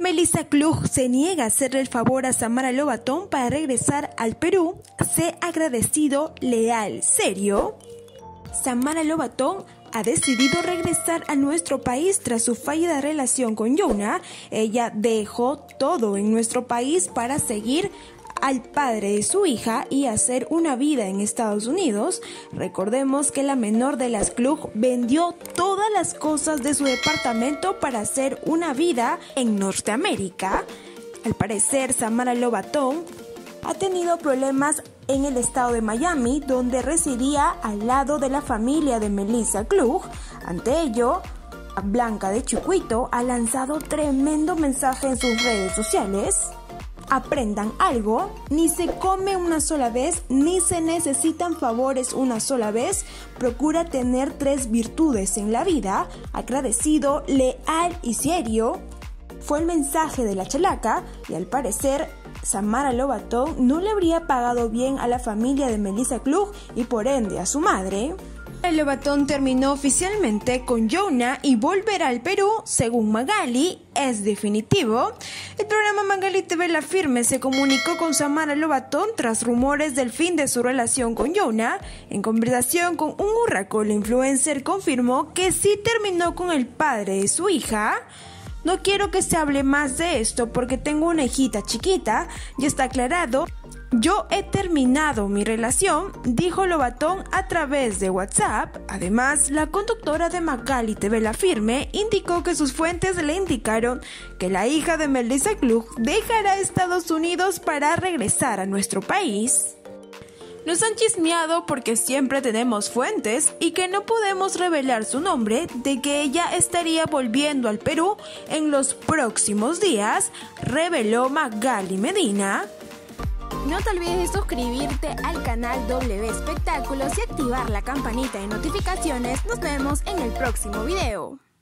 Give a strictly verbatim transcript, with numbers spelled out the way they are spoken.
Melissa Klug se niega a hacerle el favor a Samara Lobatón para regresar al Perú. Sé agradecido, leal, serio. Samara Lobatón ha decidido regresar a nuestro país tras su fallida relación con Youna. Ella dejó todo en nuestro país para seguir al padre de su hija y hacer una vida en Estados Unidos. Recordemos que la menor de las Klug vendió todas las cosas de su departamento para hacer una vida en Norteamérica. Al parecer, Samara Lobatón ha tenido problemas en el estado de Miami, donde residía al lado de la familia de Melissa Klug. Ante ello, Blanca de Chucuito ha lanzado tremendo mensaje en sus redes sociales. Aprendan algo, ni se come una sola vez, ni se necesitan favores una sola vez. Procura tener tres virtudes en la vida: agradecido, leal y serio. Fue el mensaje de la chalaca, y al parecer Samara Lobatón no le habría pagado bien a la familia de Melissa Klug y por ende a su madre. Lobatón terminó oficialmente con Youna y volverá al Perú, según Magali. Es definitivo. El programa Magali T V La Firme se comunicó con Samara Lobatón tras rumores del fin de su relación con Youna. En conversación con un hurraco, la influencer confirmó que sí terminó con el padre de su hija. No quiero que se hable más de esto porque tengo una hijita chiquita, ya está aclarado. Yo he terminado mi relación, dijo Lobatón a través de WhatsApp. Además, la conductora de Magali T V La Firme indicó que sus fuentes le indicaron que la hija de Melissa Klug dejará Estados Unidos para regresar a nuestro país. Nos han chismeado porque siempre tenemos fuentes y que no podemos revelar su nombre, de que ella estaría volviendo al Perú en los próximos días, reveló Magali Medina. No te olvides de suscribirte al canal W Espectáculos y activar la campanita de notificaciones. Nos vemos en el próximo video.